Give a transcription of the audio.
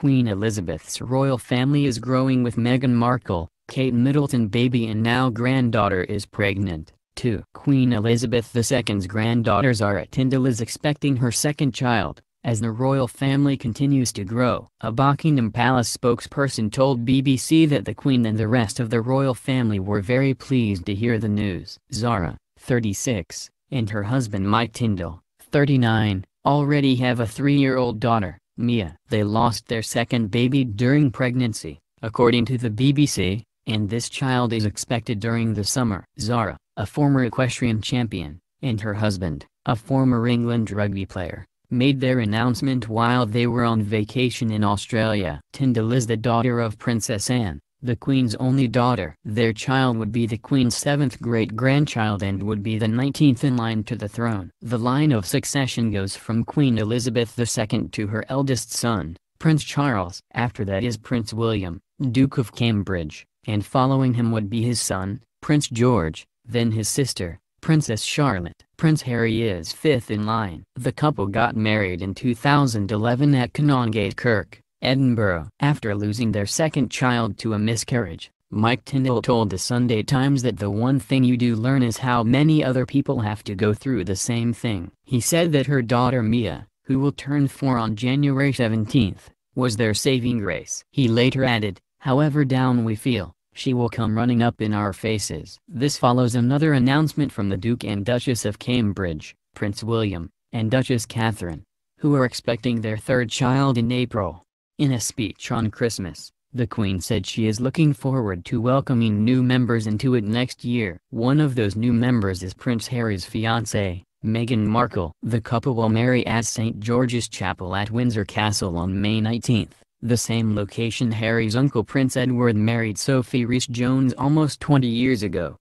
Queen Elizabeth's royal family is growing with Meghan Markle, Kate Middleton baby and now granddaughter is pregnant, too. Queen Elizabeth II's granddaughter Zara Tindall is expecting her second child, as the royal family continues to grow. A Buckingham Palace spokesperson told BBC that the Queen and the rest of the royal family were very pleased to hear the news. Zara, 36, and her husband Mike Tindall, 39, already have a 3-year-old daughter, Mia. They lost their second baby during pregnancy, according to the BBC, and this child is expected during the summer. Zara, a former equestrian champion, and her husband, a former England rugby player, made their announcement while they were on vacation in Australia. Tindall is the daughter of Princess Anne, the Queen's only daughter. Their child would be the Queen's 7th great-grandchild and would be the 19th in line to the throne. The line of succession goes from Queen Elizabeth II to her eldest son, Prince Charles. After that is Prince William, Duke of Cambridge, and following him would be his son, Prince George, then his sister, Princess Charlotte. Prince Harry is 5th in line. The couple got married in 2011 at Canongate Kirk, Edinburgh. After losing their second child to a miscarriage, Mike Tindall told the Sunday Times that the one thing you do learn is how many other people have to go through the same thing. He said that her daughter Mia, who will turn 4 on January 17, was their saving grace. He later added, "However down we feel, she will come running up in our faces." This follows another announcement from the Duke and Duchess of Cambridge, Prince William, and Duchess Catherine, who are expecting their third child in April. In a speech on Christmas, the Queen said she is looking forward to welcoming new members into it next year. One of those new members is Prince Harry's fiancée, Meghan Markle. The couple will marry at St. George's Chapel at Windsor Castle on May 19. The same location Harry's uncle Prince Edward married Sophie Rhys-Jones almost 20 years ago.